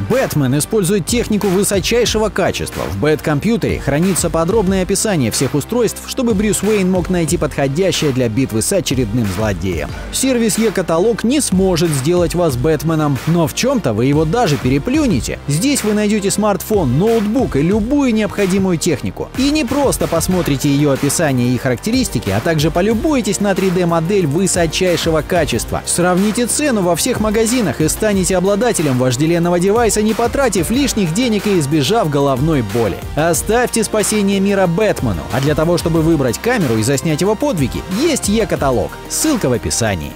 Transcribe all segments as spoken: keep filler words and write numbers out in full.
Бэтмен использует технику высочайшего качества. В Бэткомпьютере хранится подробное описание всех устройств, чтобы Брюс Уэйн мог найти подходящее для битвы с очередным злодеем. Сервис e-каталог не сможет сделать вас Бэтменом, но в чем-то вы его даже переплюнете. Здесь вы найдете смартфон, ноутбук и любую необходимую технику. И не просто посмотрите ее описание и характеристики, а также полюбуйтесь на три дэ-модель высочайшего качества. Сравните цену во всех магазинах и станете обладателем вожделенного девайса, не потратив лишних денег и избежав головной боли. Оставьте спасение мира Бэтмену, а для того, чтобы выбрать камеру и заснять его подвиги, есть e-каталог. Ссылка в описании.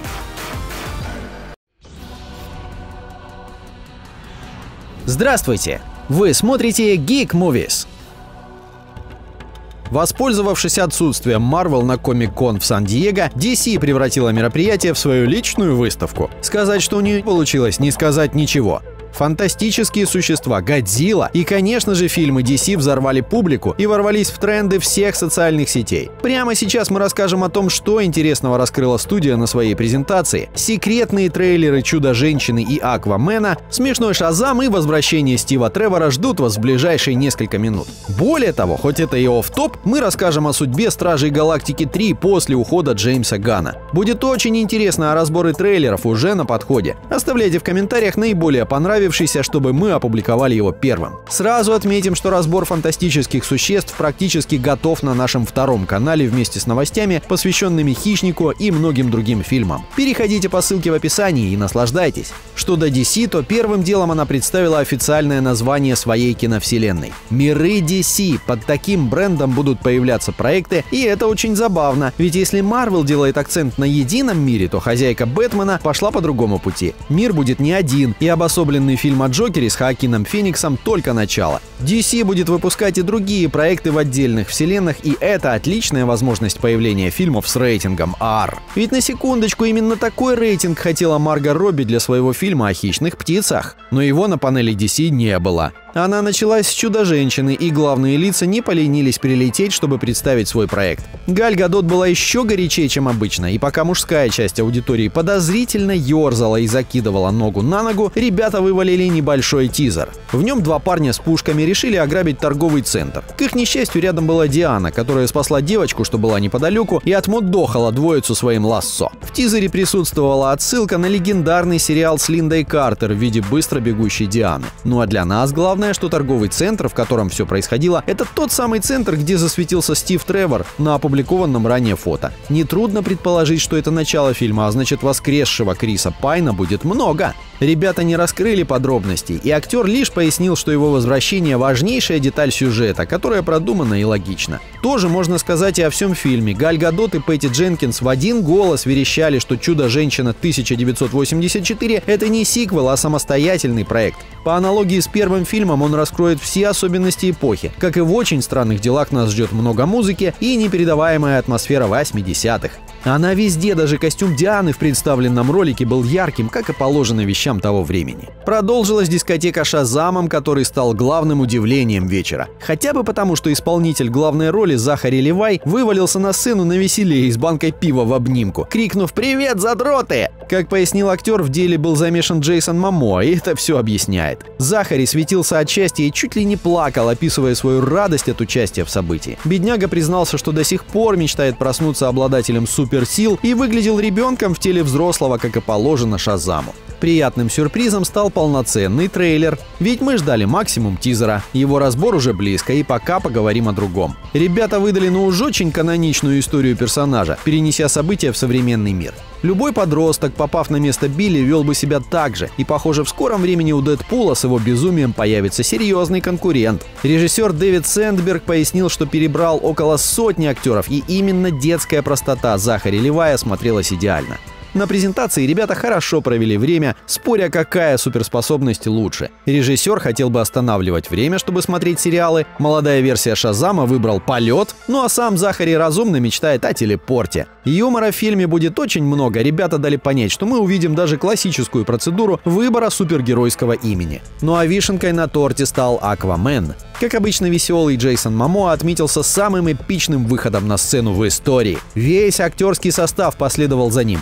Здравствуйте! Вы смотрите Geek Movies. Воспользовавшись отсутствием Marvel на Comic-Con в Сан-Диего, ди си превратила мероприятие в свою личную выставку. Сказать, что у нее получилось, не сказать ничего. Фантастические существа, Годзилла и, конечно же, фильмы ди си взорвали публику и ворвались в тренды всех социальных сетей. Прямо сейчас мы расскажем о том, что интересного раскрыла студия на своей презентации, секретные трейлеры Чудо-женщины и Аквамена, смешной Шазам и возвращение Стива Тревора ждут вас в ближайшие несколько минут. Более того, хоть это и офф-топ, мы расскажем о судьбе Стражей Галактики три после ухода Джеймса Ганна. Будет очень интересно, а разборы трейлеров уже на подходе. Оставляйте в комментариях наиболее понравившиеся, чтобы мы опубликовали его первым. Сразу отметим, что разбор фантастических существ практически готов на нашем втором канале вместе с новостями, посвященными Хищнику и многим другим фильмам. Переходите по ссылке в описании и наслаждайтесь. Что до ди си, то первым делом она представила официальное название своей киновселенной – Миры ди си. Под таким брендом будут появляться проекты, и это очень забавно, ведь если Marvel делает акцент на едином мире, то хозяйка Бэтмена пошла по другому пути. Мир будет не один, и обособленный фильм о Джокере с Хоакином Фениксом только начало. ди си будет выпускать и другие проекты в отдельных вселенных, и это отличная возможность появления фильмов с рейтингом ар. Ведь на секундочку, именно такой рейтинг хотела Марго Робби для своего фильма о хищных птицах. Но его на панели ди си не было. Она началась с Чудо-женщины, и главные лица не поленились прилететь, чтобы представить свой проект. Галь Гадот была еще горячее, чем обычно, и пока мужская часть аудитории подозрительно ерзала и закидывала ногу на ногу, ребята вывалили небольшой тизер. В нем два парня с пушками решили ограбить торговый центр. К их несчастью, рядом была Диана, которая спасла девочку, что была неподалеку, и отмудохала двоицу своим лассо. В тизере присутствовала отсылка на легендарный сериал с Линдой Картер в виде быстро бегущей Дианы. Ну а для нас главное, что торговый центр, в котором все происходило, это тот самый центр, где засветился Стив Тревор на опубликованном ранее фото. Нетрудно предположить, что это начало фильма, а значит, воскресшего Криса Пайна будет много. Ребята не раскрыли подробностей, и актер лишь пояснил, что его возвращение – важнейшая деталь сюжета, которая продумана и логична. Тоже можно сказать и о всем фильме. Галь Гадот и Пэтти Дженкинс в один голос верещали, что «Чудо-женщина» тысяча девятьсот восемьдесят четыре – это не сиквел, а самостоятельный проект. По аналогии с первым фильмом он раскроет все особенности эпохи. Как и в «Очень странных делах» нас ждет много музыки и непередаваемая атмосфера восьмидесятых. Она везде, даже костюм Дианы в представленном ролике был ярким, как и положено вещам того времени. Продолжилась дискотека Шазамом, который стал главным удивлением вечера. Хотя бы потому, что исполнитель главной роли Захари Левай вывалился на сцену на веселее с банкой пива в обнимку, крикнув «Привет, задроты!». Как пояснил актер, в деле был замешан Джейсон Момоа, и это все объясняет. Захари светился от счастья и чуть ли не плакал, описывая свою радость от участия в событии. Бедняга признался, что до сих пор мечтает проснуться обладателем суперсил и выглядел ребенком в теле взрослого, как и положено Шазаму. Приятным сюрпризом стал полноценный трейлер, ведь мы ждали максимум тизера. Его разбор уже близко, и пока поговорим о другом. Ребята выдали ну уж очень каноничную историю персонажа, перенеся события в современный мир. Любой подросток, попав на место Билли, вел бы себя так же, и, похоже, в скором времени у Дэдпула с его безумием появится серьезный конкурент. Режиссер Дэвид Сэндберг пояснил, что перебрал около сотни актеров, и именно детская простота Захари Левая смотрелась идеально. На презентации ребята хорошо провели время, споря, какая суперспособность лучше. Режиссер хотел бы останавливать время, чтобы смотреть сериалы, молодая версия Шазама выбрал полет, ну а сам Захари разумно мечтает о телепорте. Юмора в фильме будет очень много, ребята дали понять, что мы увидим даже классическую процедуру выбора супергеройского имени. Ну а вишенкой на торте стал Аквамен. Как обычно, веселый Джейсон Момоа отметился самым эпичным выходом на сцену в истории. Весь актерский состав последовал за ним, и мы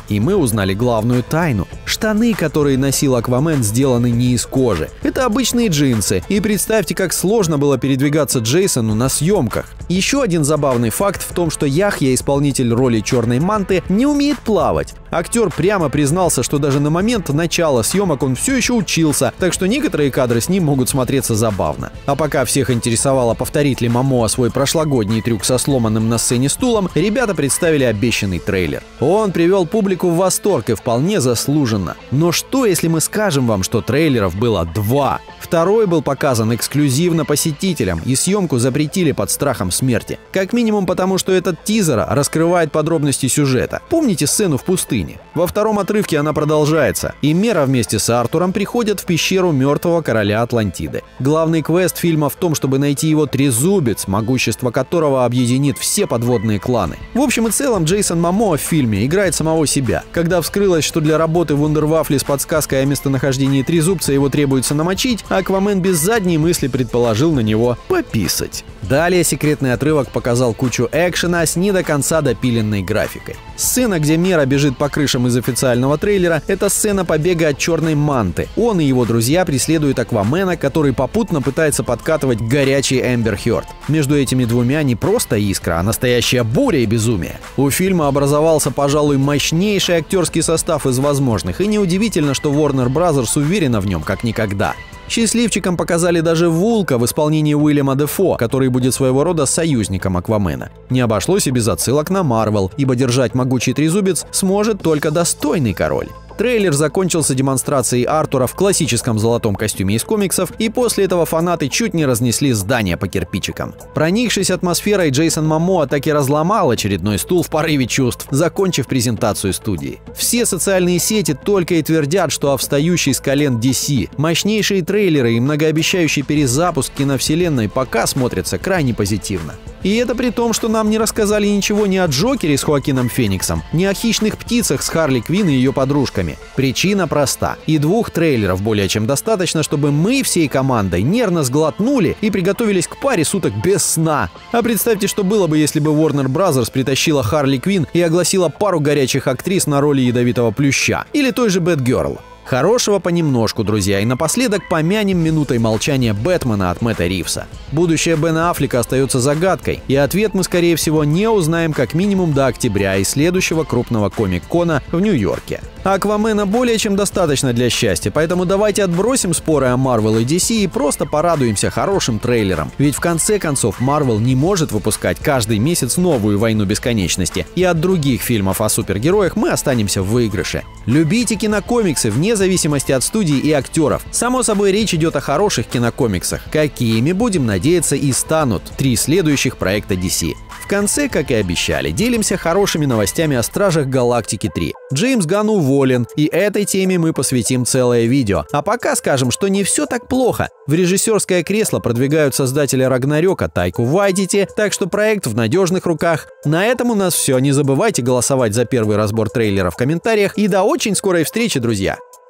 узнали главную тайну. Штаны, которые носил Аквамен, сделаны не из кожи. Это обычные джинсы. И представьте, как сложно было передвигаться Джейсону на съемках. Еще один забавный факт в том, что Яхья, исполнитель роли Черной Манты, не умеет плавать. Актер прямо признался, что даже на момент начала съемок он все еще учился, так что некоторые кадры с ним могут смотреться забавно. А пока всех интересовало, повторит ли Момоа свой прошлогодний трюк со сломанным на сцене стулом, ребята представили обещанный трейлер. Он привел публику в восторг и вполне заслуженно. Но что, если мы скажем вам, что трейлеров было два? Второй был показан эксклюзивно посетителям, и съемку запретили под страхом смерти. Как минимум потому, что этот тизер раскрывает подробности сюжета. Помните сцену в пустыне? Во втором отрывке она продолжается, и Мера вместе с Артуром приходят в пещеру мертвого короля Атлантиды. Главный квест фильма в том, чтобы найти его трезубец, могущество которого объединит все подводные кланы. В общем и целом, Джейсон Момоа в фильме играет самого себя. Когда вскрылось, что для работы вундервафли с подсказкой о местонахождении трезубца его требуется намочить, Аквамен без задней мысли предположил на него пописать. Далее секретный отрывок показал кучу экшена с не до конца допиленной графикой. Сцена, где Мера бежит по крышам из официального трейлера, это сцена побега от Черной Манты. Он и его друзья преследуют Аквамена, который попутно пытается подкатывать к горячей Эмбер Хёрд. Между этими двумя не просто искра, а настоящая буря и безумие. У фильма образовался, пожалуй, мощнейший актерский состав из возможных, и неудивительно, что Warner Bros. Уверена в нем как никогда. Счастливчикам показали даже Вулка в исполнении Уильяма Дефо, который будет своего рода союзником Аквамена. Не обошлось и без отсылок на Марвел, ибо держать могучий трезубец сможет только достойный король. Трейлер закончился демонстрацией Артура в классическом золотом костюме из комиксов, и после этого фанаты чуть не разнесли здание по кирпичикам. Проникшись атмосферой, Джейсон Момоа так и разломал очередной стул в порыве чувств, закончив презентацию студии. Все социальные сети только и твердят, что о встающей с колен ди си. Мощнейшие трейлеры и многообещающий перезапуск киновселенной пока смотрятся крайне позитивно. И это при том, что нам не рассказали ничего ни о Джокере с Хоакином Фениксом, ни о Хищных птицах с Харли Квинн и ее подружками. Причина проста. И двух трейлеров более чем достаточно, чтобы мы всей командой нервно сглотнули и приготовились к паре суток без сна. А представьте, что было бы, если бы Warner Bros. Притащила Харли Квинн и огласила пару горячих актрис на роли ядовитого плюща. Или той же Бэтгерл. Хорошего понемножку, друзья, и напоследок помянем минутой молчания Бэтмена от Мэтта Ривза. Будущее Бена Аффлека остается загадкой, и ответ мы, скорее всего, не узнаем как минимум до октября и следующего крупного комик-кона в Нью-Йорке. Аквамена более чем достаточно для счастья, поэтому давайте отбросим споры о Marvel и ди си и просто порадуемся хорошим трейлером. Ведь в конце концов Marvel не может выпускать каждый месяц новую «Войну бесконечности», и от других фильмов о супергероях мы останемся в выигрыше. Любите кинокомиксы вне зависимости от студий и актеров. Само собой, речь идет о хороших кинокомиксах, какими, будем надеяться, и станут три следующих проекта ди си. В конце, как и обещали, делимся хорошими новостями о Стражах Галактики три. Джеймс Ганн уволен, и этой теме мы посвятим целое видео. А пока скажем, что не все так плохо. В режиссерское кресло продвигают создателя Рагнарёка Тайку Вайтити, так что проект в надежных руках. На этом у нас все. Не забывайте голосовать за первый разбор трейлера в комментариях, и до очень скорой встречи, друзья!